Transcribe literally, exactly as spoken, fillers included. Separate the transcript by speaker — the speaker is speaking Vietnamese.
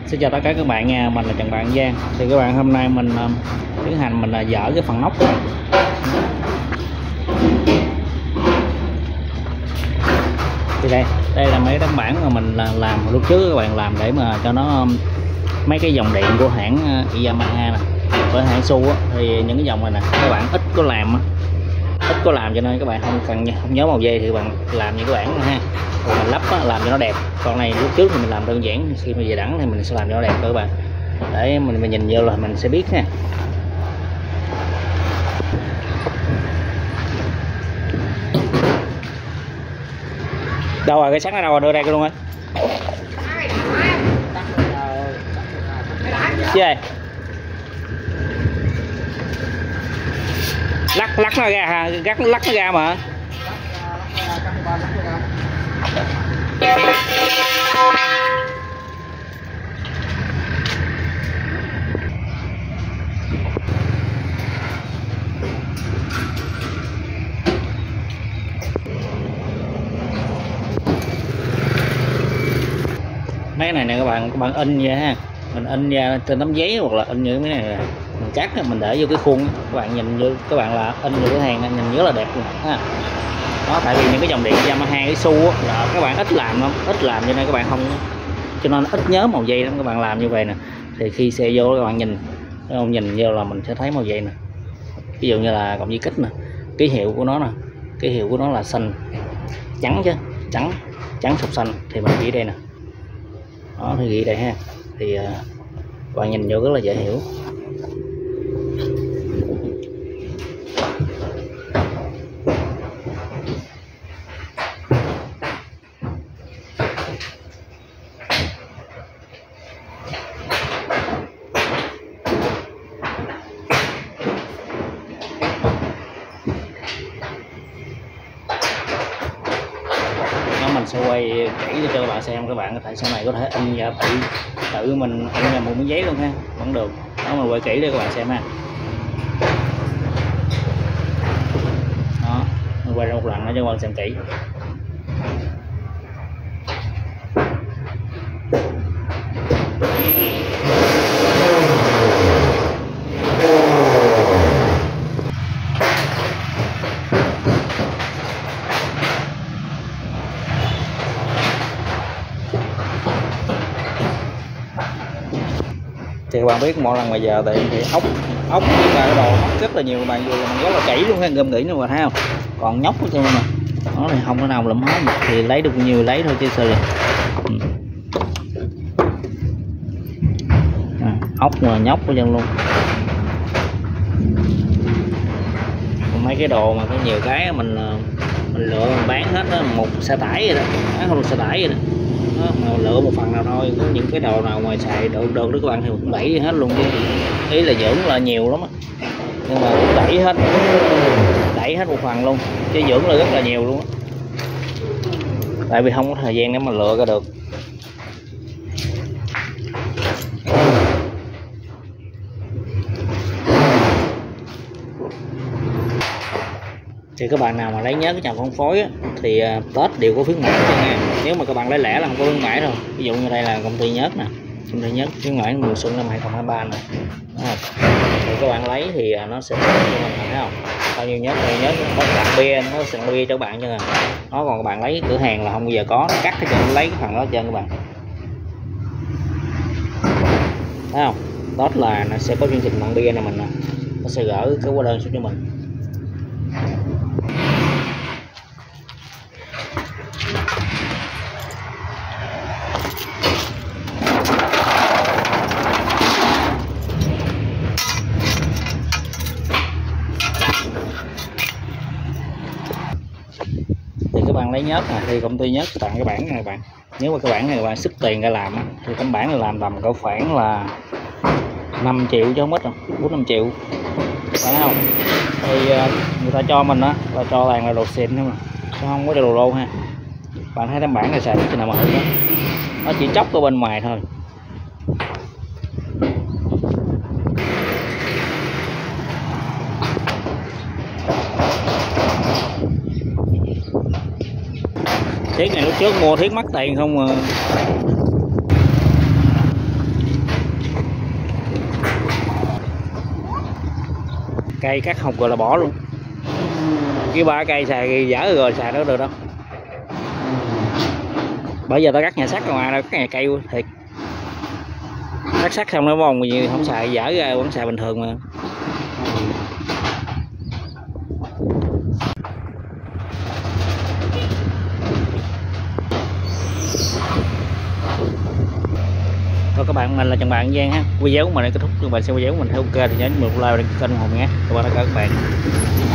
Speaker 1: Xin chào tất cả các bạn nha, mình là Trần Bạn Giang. Thì các bạn, hôm nay mình uh, tiến hành mình uh, dỡ cái phần nóc này. Thì đây, đây là mấy tấm bảng mà mình uh, làm lúc trước các bạn, làm để mà cho nó um, mấy cái dòng điện của hãng uh, Yamaha nè, với hãng Su á, thì những cái dòng này nè các bạn ít có làm á, ít có làm cho nên các bạn không cần không nhớ màu dây thì các bạn làm những cái bảng ha, rồi mình lắp á, làm cho nó đẹp. Còn này lúc trước thì mình làm đơn giản, khi mà về đẳng thì mình sẽ làm cho nó đẹp các bạn, để mình, mình nhìn vô là mình sẽ biết nha. Đâu rồi cái sắt nó đâu rồi, đưa đây luôn á chứ đây. lắc lắc nó ra ha, lắc lắc nó ra mà. Mấy cái này nè các bạn, các bạn in vậy ha, mình in ra trên tấm giấy hoặc là in như cái này nè, mình cắt mình để vô cái khuôn, các bạn nhìn vô, các bạn là in vô cái hàng nhìn rất là đẹp luôn ha. Đó, tại vì những cái dòng điện Yamaha cái Su là các bạn ít làm lắm, ít làm cho nên các bạn không, cho nên ít nhớ màu dây lắm. Các bạn làm như vậy nè thì khi xe vô các bạn nhìn, không nhìn vô là mình sẽ thấy màu dây nè. Ví dụ như là cộng di kích nè, ký hiệu của nó nè, ký hiệu của nó là xanh trắng chứ, trắng trắng sọc xanh thì mình ghi đây nè. Đó thì ghi đây ha, thì uh, các bạn nhìn vô rất là dễ hiểu. Mình sẽ quay kỹ cho các bạn xem, các bạn có thể sau này có thể in và tự tự mình in ra một miếng giấy luôn ha, vẫn được. Đó, mình quay kỹ để các bạn xem ha. Đó, mình quay ra một lần nữa cho các bạn xem kỹ. Thì các bạn biết mỗi lần bây giờ thì, thì ốc ốc với cái đồ ốc rất là nhiều, các bạn vừa mình rất là kỹ luôn ha, gom kỹ luôn mà thấy không, còn nhóc thôi mà nó thì không có nào lụm hết, thì lấy được nhiều lấy thôi chứ sao vậy. Ừ. À, ốc mà nhóc của dân luôn. Còn mấy cái đồ mà có nhiều cái mình mình lựa mình bán hết đó, một xe tải vậy đó, bán không xe tải vậy đó. Đó, mà lựa một phần nào thôi, có những cái đồ nào ngoài xài được được đó các bạn thì cũng đẩy hết luôn chứ, ý là dưỡng là nhiều lắm á, nhưng mà cũng đẩy hết đẩy hết một phần luôn chứ dưỡng là rất là nhiều luôn á, tại vì không có thời gian để mà lựa ra được. Thì các bạn nào mà lấy nhớ cái dòng phân phối á, thì uh, Tết đều có khuyến mãi cho nha. Nếu mà các bạn lấy lẻ là không có khuyến mãi đâu. Ví dụ như đây là công ty Nhớt nè, công ty Nhớt khuyến mãi mùa xuân năm hai không hai ba nè. Thì các bạn lấy thì uh, nó sẽ cho mình, thấy không? Bao nhiêu Nhớt này, Nhớt có tặng bia, nó sẽ tặng bia cho các bạn cho nè. Nó còn các bạn lấy cửa hàng là không bao giờ có, nó cắt cái chân lấy cái phần đó trên các bạn. Thấy không? Tết là nó sẽ có chương trình tặng bia này mình nè. Nó sẽ gửi cái hóa đơn xuống cho mình. Thì các bạn lấy nhớt nè, thì công ty Nhớt tặng cái bản này các bạn. Nếu mà cái bản này các bạn sức tiền ra làm thì tấm bản này làm tầm cỡ khoảng là năm triệu chứ không ít đâu, bốn năm triệu, phải không? Thì người ta cho mình á là cho toàn là đồ xịn thôi mà, chứ không có đồ lô ha. Bạn thấy tấm bản này xài cái nào mà hư đó, nó chỉ chóc ở bên ngoài thôi. Thiết này lúc trước mua thiết mắc tiền không mà. Cây cắt không gọi là bỏ luôn, cái ba cây xài dở rồi xài nó được đâu. Bây giờ tao cắt nhà sắt ra ngoài, cắt nhà cây thiệt, cắt sắt xong nó vòng gì không xài dở ra, vẫn xài bình thường mà. Thôi các bạn, mình là Trần Bạn Giang ha. Video của mình đã kết thúc, các bạn xem video của mình thấy ok thì nhớ một like và đăng ký kênh ủng hộ mình nhé. Các bạn đã các bạn